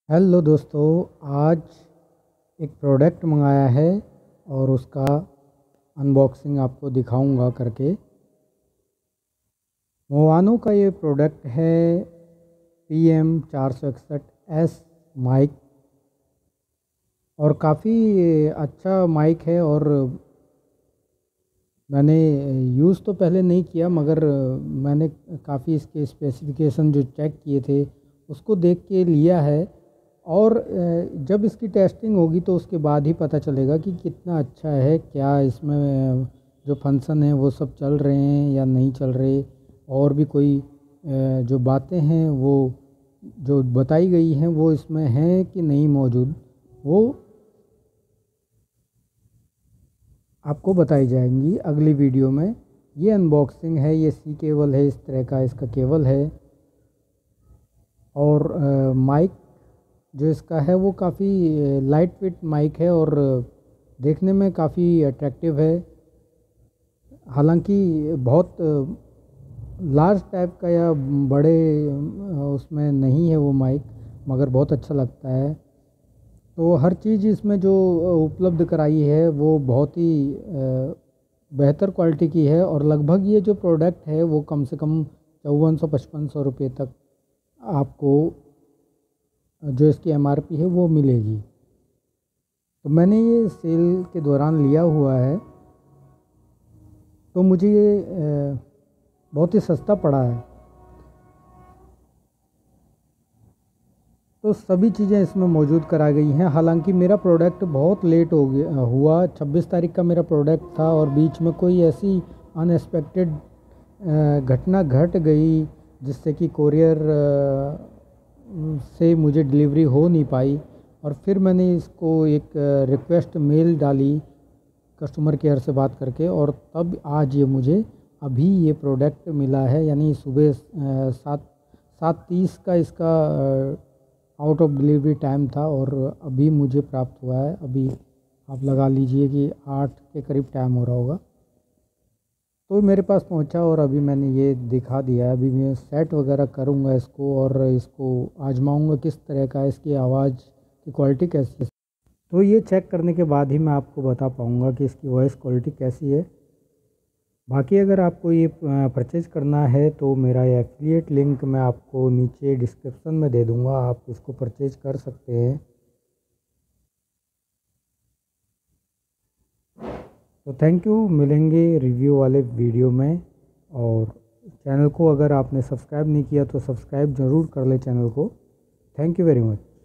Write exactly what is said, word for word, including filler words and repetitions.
Hello दोस्तों, आज एक प्रोडक्ट मंगाया है और उसका अनबॉक्सिंग आपको दिखाऊंगा करके। मोवानो का ये प्रोडक्ट है पी एम चार सौ इकसठ एस माइक, और काफ़ी अच्छा माइक है। और मैंने यूज़ तो पहले नहीं किया, मगर मैंने काफ़ी इसके स्पेसिफिकेशन जो चेक किए थे उसको देख के लिया है। और जब इसकी टेस्टिंग होगी तो उसके बाद ही पता चलेगा कि कितना अच्छा है, क्या इसमें जो फंक्शन है वो सब चल रहे हैं या नहीं चल रहे, और भी कोई जो बातें हैं वो जो बताई गई हैं वो इसमें हैं कि नहीं मौजूद, वो आपको बताई जाएंगी अगली वीडियो में। ये अनबॉक्सिंग है, ये सी केबल है, इस तरह का इसका केबल है। और माइक जो इसका है वो काफ़ी लाइट वेट माइक है और देखने में काफ़ी अट्रैक्टिव है। हालांकि बहुत लार्ज टाइप का या बड़े उसमें नहीं है वो माइक, मगर बहुत अच्छा लगता है। तो हर चीज़ इसमें जो उपलब्ध कराई है वो बहुत ही बेहतर क्वालिटी की है। और लगभग ये जो प्रोडक्ट है वो कम से कम चौवन सौ पचपन सौ रुपये तक आपको जो इसकी एम आर पी है वो मिलेगी। तो मैंने ये सेल के दौरान लिया हुआ है, तो मुझे ये बहुत ही सस्ता पड़ा है। तो सभी चीज़ें इसमें मौजूद करा गई हैं। हालांकि मेरा प्रोडक्ट बहुत लेट हो गया हुआ, छब्बीस तारीख का मेरा प्रोडक्ट था और बीच में कोई ऐसी अनएक्सपेक्टेड घटना घट गई जिससे कि कोरियर से मुझे डिलीवरी हो नहीं पाई। और फिर मैंने इसको एक रिक्वेस्ट मेल डाली कस्टमर केयर से बात करके, और तब आज ये मुझे अभी ये प्रोडक्ट मिला है। यानी सुबह सात सात तीस का इसका आउट ऑफ डिलीवरी टाइम था और अभी मुझे प्राप्त हुआ है। अभी आप लगा लीजिए कि आठ के करीब टाइम हो रहा होगा, तो मेरे पास पहुंचा और अभी मैंने ये दिखा दिया है। अभी मैं सेट वगैरह करूंगा इसको और इसको आजमाऊंगा किस तरह का, इसकी आवाज़ की क्वालिटी कैसी है। तो ये चेक करने के बाद ही मैं आपको बता पाऊंगा कि इसकी वॉइस क्वालिटी कैसी है। बाकी अगर आपको ये परचेज़ करना है तो मेरा ये एफिलिएट लिंक मैं आपको नीचे डिस्क्रिप्शन में दे दूंगा, आप इसको परचेज़ कर सकते हैं। तो थैंक यू, मिलेंगे रिव्यू वाले वीडियो में। और चैनल को अगर आपने सब्सक्राइब नहीं किया तो सब्सक्राइब ज़रूर कर ले चैनल को। Thank you very much.